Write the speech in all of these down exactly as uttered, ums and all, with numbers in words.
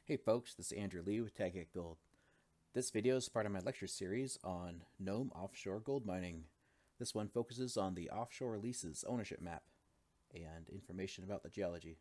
Hey folks, this is Andrew Lee with Tagiuk Gold. This video is part of my lecture series on Nome offshore gold mining. This one focuses on the offshore leases ownership map and information about the geology.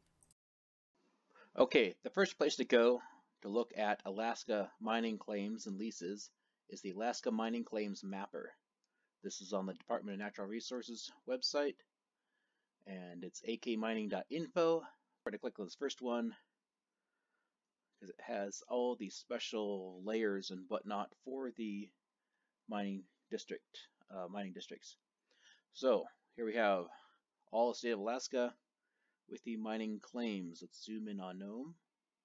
Okay, the first place to go to look at Alaska mining claims and leases is the Alaska Mining Claims Mapper. This is on the Department of Natural Resources website, and it's a k mining dot info. I'm going to click on this first one because it has all these special layers and whatnot for the mining district, uh, mining districts. So here we have all the state of Alaska with the mining claims. Let's zoom in on Nome.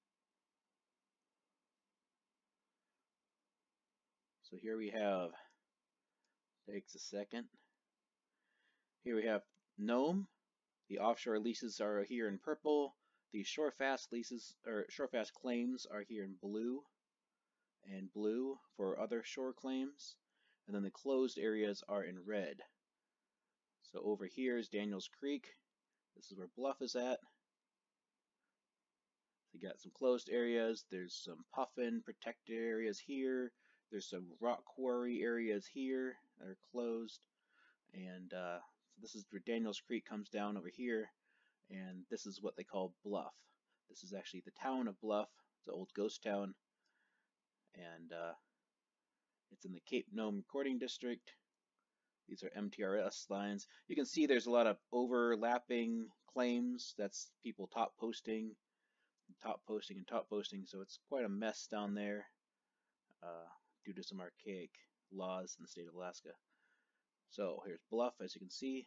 So here we have, takes a second. Here we have Nome. The offshore leases are here in purple. The shorefast leases or shorefast claims are here in blue and blue for other shore claims. And then the closed areas are in red. So over here is Daniels Creek. This is where Bluff is at. So you got some closed areas. There's some puffin protected areas here. There's some rock quarry areas here that are closed. And uh, so this is where Daniels Creek comes down over here. And this is what they call Bluff. This is actually the town of Bluff. It's an old ghost town. And uh, it's in the Cape Nome Recording District. These are M T R S lines. You can see there's a lot of overlapping claims. That's people top posting, top posting, and top posting. So it's quite a mess down there uh, due to some archaic laws in the state of Alaska. So here's Bluff, as you can see.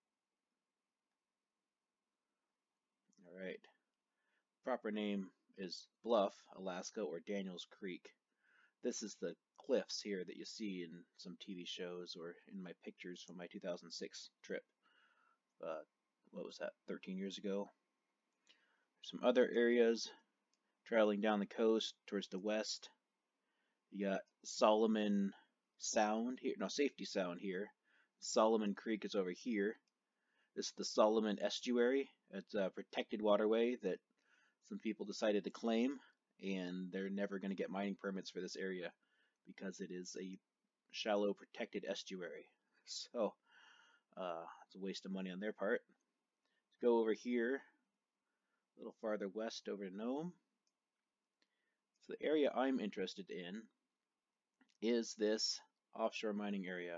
All right. Proper name is Bluff, Alaska, or Daniels Creek. This is the cliffs here that you see in some T V shows or in my pictures from my two thousand six trip. Uh, what was that, thirteen years ago? There's some other areas traveling down the coast towards the west. You got Solomon Sound here, no, Safety Sound here. Solomon Creek is over here. This is the Solomon Estuary. It's a protected waterway that some people decided to claim, and they're never going to get mining permits for this area because it is a shallow protected estuary. So uh, it's a waste of money on their part. Let's go over here a little farther west over to Nome. So the area I'm interested in is this offshore mining area.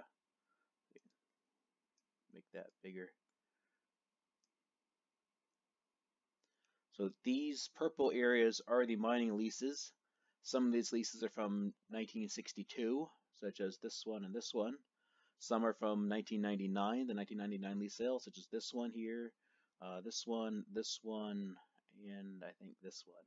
Make that bigger. So these purple areas are the mining leases. Some of these leases are from nineteen sixty-two, such as this one and this one. Some are from nineteen ninety-nine, the nineteen ninety-nine lease sale, such as this one here, uh, this one, this one, and I think this one.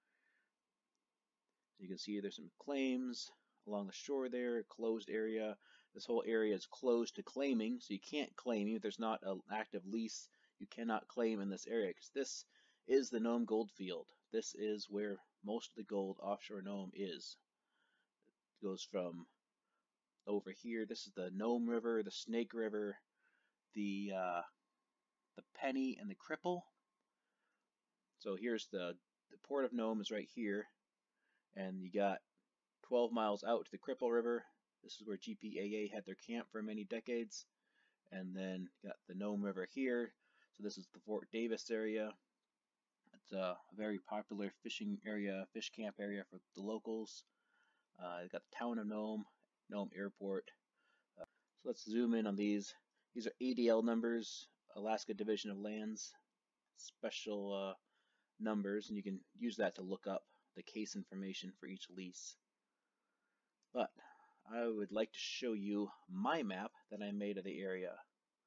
You can see there's some claims along the shore there, closed area. This whole area is closed to claiming, so you can't claim. Even if there's not an active lease, you cannot claim in this area because this is the Nome gold field. This is where most of the gold offshore Nome is. It goes from over here. This is the Nome River, the Snake River, the uh, the Penny, and the Cripple. So here's the the port of Nome is right here, and you got twelve miles out to the Cripple River. This is where G P A A had their camp for many decades. And then you got the Nome River here. So this is the Fort Davis area. It's a very popular fishing area, fish camp area for the locals. Uh, you got the town of Nome, Nome Airport. Uh, so let's zoom in on these. These are A D L numbers, Alaska Division of Lands, special uh, numbers, and you can use that to look up the case information for each lease. But I would like to show you my map that I made of the area.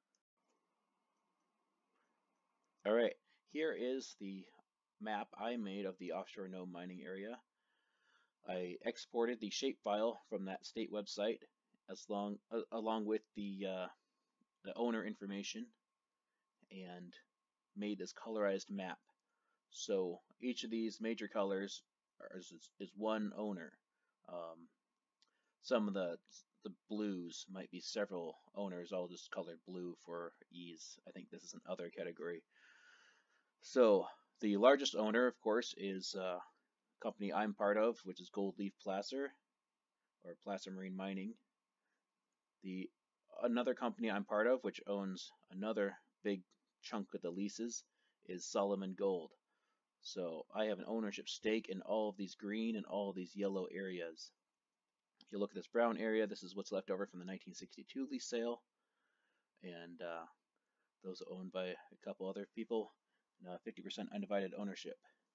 All right, here is the map I made of the offshore Nome mining area. I exported the shapefile from that state website as long uh, along with the uh, the owner information and made this colorized map. So each of these major colors are, is, is one owner. Um, some of the the blues might be several owners. I'll just color blue for ease. I think this is an other category. So the largest owner, of course, is uh, company I'm part of, which is Gold Leaf Placer, or Placer Marine Mining. The another company I'm part of, which owns another big chunk of the leases, is Solomon Gold. So I have an ownership stake in all of these green and all of these yellow areas. If you look at this brown area, this is what's left over from the nineteen sixty-two lease sale, and uh, those are owned by a couple other people, and fifty percent undivided ownership.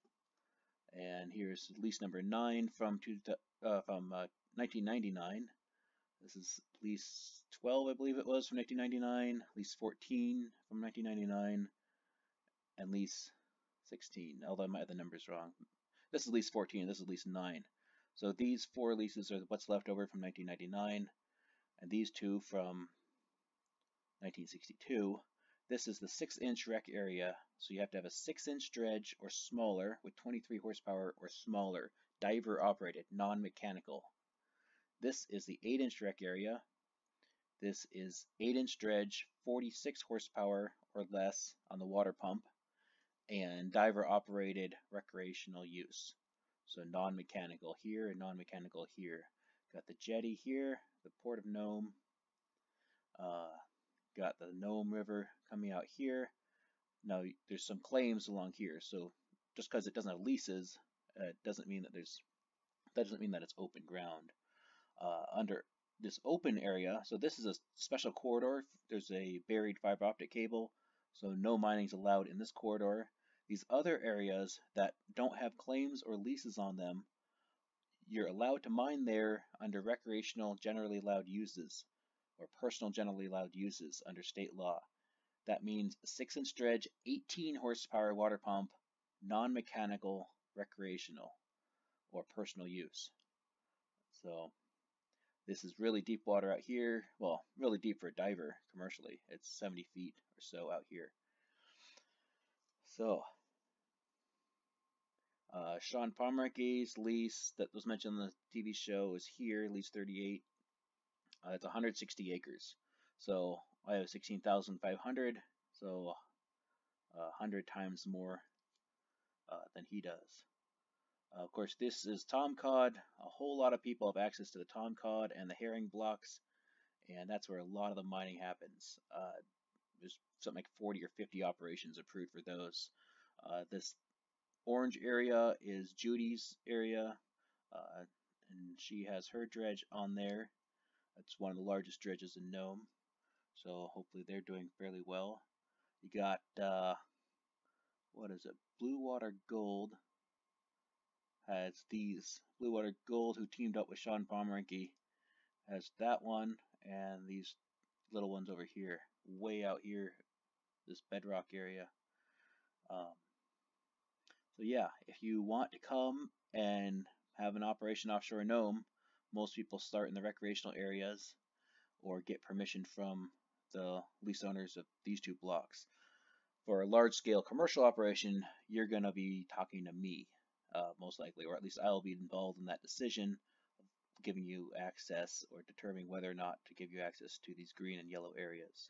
And here's lease number nine from two, uh, from uh, nineteen ninety-nine. This is lease twelve, I believe it was, from nineteen ninety-nine, lease fourteen from nineteen ninety-nine, and lease sixteen, although I might have the numbers wrong. This is lease fourteen, this is lease nine. So these four leases are what's left over from nineteen ninety-nine, and these two from nineteen sixty-two. This is the six inch rec area, so you have to have a six inch dredge or smaller with twenty-three horsepower or smaller, diver operated, non-mechanical. This is the eight inch rec area. This is eight inch dredge, forty-six horsepower or less on the water pump, and diver operated recreational use. So non-mechanical here and non-mechanical here. Got the jetty here, the Port of Nome. Uh, got the Nome River coming out here. Now there's some claims along here, so just because it doesn't have leases, uh, it doesn't mean that there's that doesn't mean that it's open ground. Uh, under this open area, so this is a special corridor. There's a buried fiber optic cable, so no mining is allowed in this corridor. These other areas that don't have claims or leases on them, you're allowed to mine there under recreational generally allowed uses or personal generally allowed uses under state law. That means a six inch dredge, eighteen horsepower water pump, non-mechanical, recreational, or personal use. So this is really deep water out here. Well, really deep for a diver commercially. It's seventy feet or so out here. So Uh, Sean Pomeranke's lease that was mentioned in the T V show is here, lease thirty-eight. Uh, it's one hundred sixty acres. So I have sixteen thousand five hundred, so uh, one hundred times more uh, than he does. Uh, of course, this is tom cod. A whole lot of people have access to the tom cod and the herring blocks, and that's where a lot of the mining happens. Uh, there's something like forty or fifty operations approved for those. Uh, this orange area is Judy's area, uh, and she has her dredge on there. That's one of the largest dredges in Nome, so hopefully they're doing fairly well. You got, uh, what is it, Blue Water Gold has these. Blue Water Gold, who teamed up with Sean Pomeranke, has that one, and these little ones over here, way out here, this bedrock area. Um, So yeah, if you want to come and have an operation offshore Nome, most people start in the recreational areas or get permission from the lease owners of these two blocks. For a large-scale commercial operation, you're going to be talking to me, uh, most likely, or at least I'll be involved in that decision of giving you access or determining whether or not to give you access to these green and yellow areas.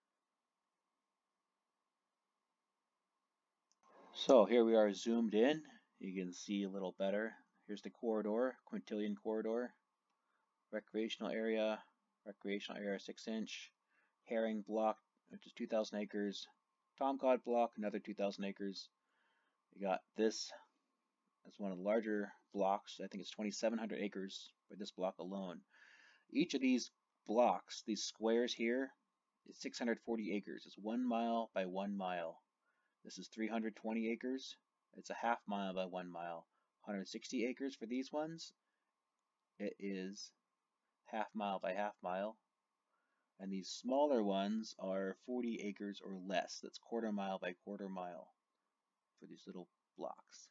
So here we are zoomed in. You can see a little better. Here's the corridor, quintillion corridor, recreational area, recreational area six inch, herring block, which is two thousand acres, tomcod block, another two thousand acres. You got this as one of the larger blocks. I think it's twenty-seven hundred acres for this block alone. Each of these blocks, these squares here, is six hundred forty acres. It's one mile by one mile. This is three hundred twenty acres. It's a half mile by one mile. one hundred sixty acres for these ones. It is half mile by half mile. And these smaller ones are forty acres or less. That's quarter mile by quarter mile for these little blocks.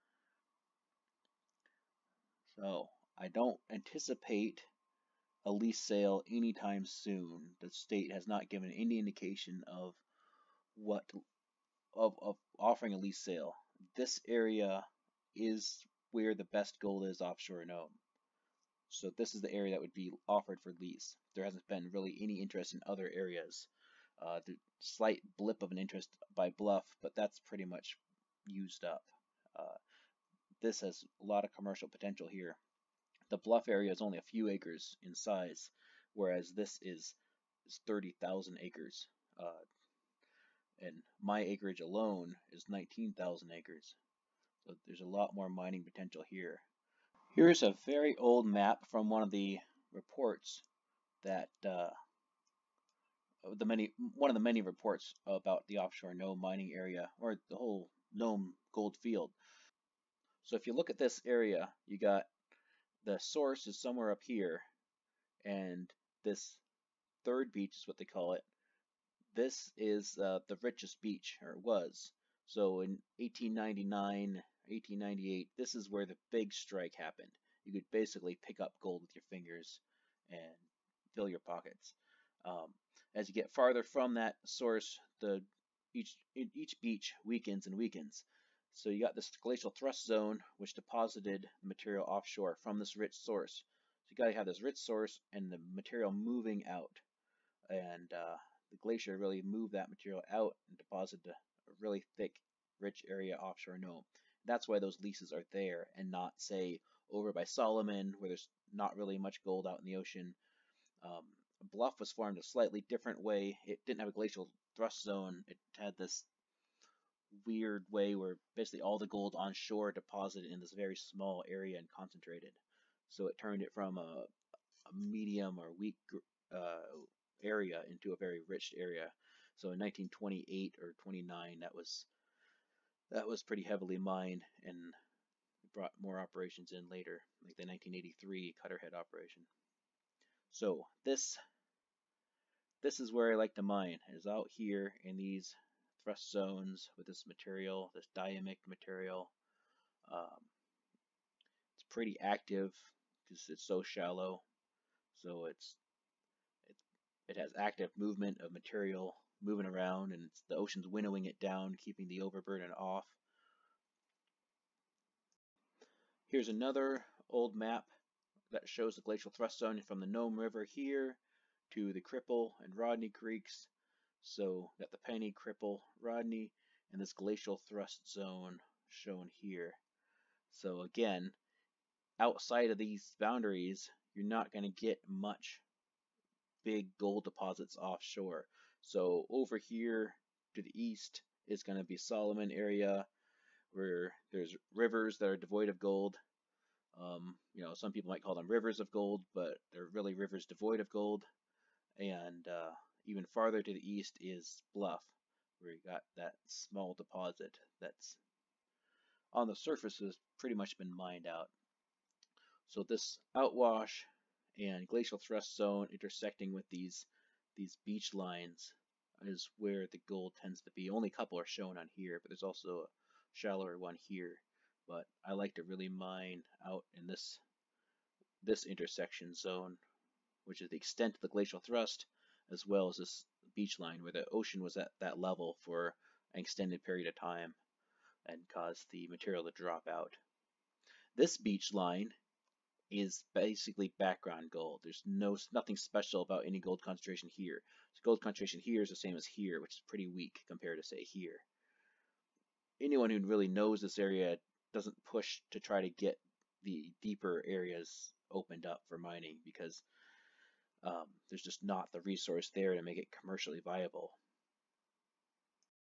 So I don't anticipate a lease sale anytime soon. The state has not given any indication of what of, of offering a lease sale. This area is where the best gold is offshore Nome. So this is the area that would be offered for lease. There hasn't been really any interest in other areas. Uh, the slight blip of an interest by Bluff, but that's pretty much used up. Uh, this has a lot of commercial potential here. The bluff area is only a few acres in size, whereas this is, is thirty thousand acres. Uh, and my acreage alone is nineteen thousand acres. So there's a lot more mining potential here. Here's a very old map from one of the reports that uh, the many one of the many reports about the offshore Nome mining area, or the whole Nome gold field. So if you look at this area, you got the source is somewhere up here, and this third beach is what they call it. This is uh, the richest beach, or was. So in eighteen ninety-nine, eighteen ninety-eight, this is where the big strike happened. You could basically pick up gold with your fingers and fill your pockets. Um, as you get farther from that source, the each each beach weakens and weakens. So you got this glacial thrust zone, which deposited the material offshore from this rich source. So you got to have this rich source and the material moving out, and uh, the glacier really moved that material out and deposited a really thick, rich area offshore Nome. That's why those leases are there, and not, say, over by Solomon, where there's not really much gold out in the ocean. Um, Bluff was formed a slightly different way. It didn't have a glacial thrust zone. It had this weird way where basically all the gold onshore deposited in this very small area and concentrated. So it turned it from a, a medium or weak uh, area into a very rich area. So in nineteen twenty-eight or twenty-nine, that was that was pretty heavily mined, and brought more operations in later, like the nineteen eighty-three Cutterhead operation. So this this is where I like to mine, is out here in these thrust zones with this material, this diamic material. Um, it's pretty active because it's so shallow. So it's it, it has active movement of material moving around, and it's, the ocean's winnowing it down, keeping the overburden off. Here's another old map that shows the glacial thrust zone from the Nome River here to the Cripple and Rodney Creeks. So got the Penny, Cripple, Rodney, and this glacial thrust zone shown here. So again, outside of these boundaries, you're not going to get much big gold deposits offshore. So over here to the east is going to be Solomon area, where there's rivers that are devoid of gold. Um, you know, some people might call them rivers of gold, but they're really rivers devoid of gold. And uh, even farther to the east is Bluff, where you got that small deposit that's on the surface has pretty much been mined out. So this outwash and glacial thrust zone intersecting with these these beach lines is where the gold tends to be. Only a couple are shown on here, but there's also a shallower one here. But I like to really mine out in this this intersection zone, which is the extent of the glacial thrust, as well as this beach line where the ocean was at that level for an extended period of time and caused the material to drop out. This beach line is basically background gold. There's no nothing special about any gold concentration here. So gold concentration here is the same as here, which is pretty weak compared to, say, here. Anyone who really knows this area doesn't push to try to get the deeper areas opened up for mining, because um, there's just not the resource there to make it commercially viable.